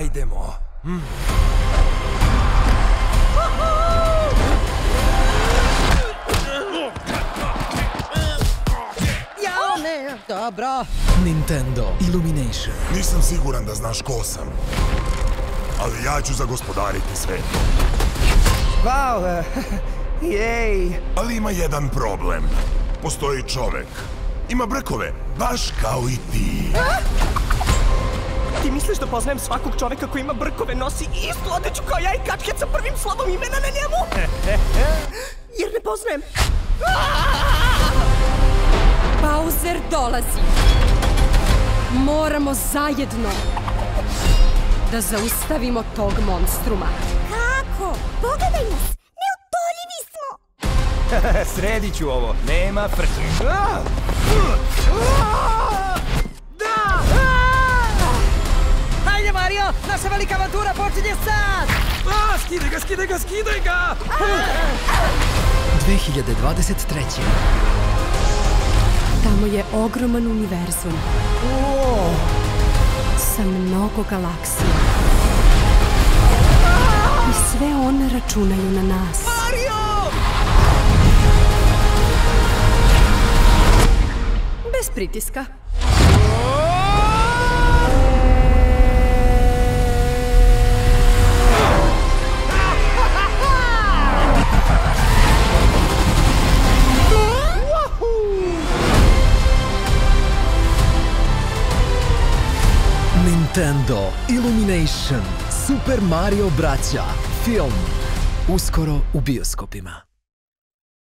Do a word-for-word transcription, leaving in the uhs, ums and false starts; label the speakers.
Speaker 1: Ajdemo.
Speaker 2: Jao, ne, dobro.
Speaker 3: Nintendo Illumination.
Speaker 4: Nisam siguran da znaš ko sam, ali ja ću zagospodariti svetom.
Speaker 1: Wow, jej.
Speaker 4: Ali ima jedan problem. Postoji čovek. Ima brkove, baš kao i ti.
Speaker 5: Ti misliš da poznajem svakog čoveka koji ima brkove, nosi istu odeću kao ja i kačket sa prvim slovom imena na njemu? Jer ne poznajem.
Speaker 2: Bowser dolazi. Moramo zajedno da zaustavimo tog monstruma.
Speaker 6: Kako? Pogledaj nas! Neutoljivi smo!
Speaker 1: Sredit ću ovo. Nema frke.
Speaker 2: Da! Hajde, Mario! Naša velika avantura počinje sad!
Speaker 1: A, skidaj ga, skidaj ga, skidaj ga!
Speaker 3: dve hiljade dvadeset treće.
Speaker 2: Tamo je ogroman univerzum. Sa mnogo galaksija. I sve one računaju na nas.
Speaker 5: Mario!
Speaker 2: Bez pritiska.
Speaker 3: Nintendo Illumination Super Mario braća. Film. Uskoro u bioskopima.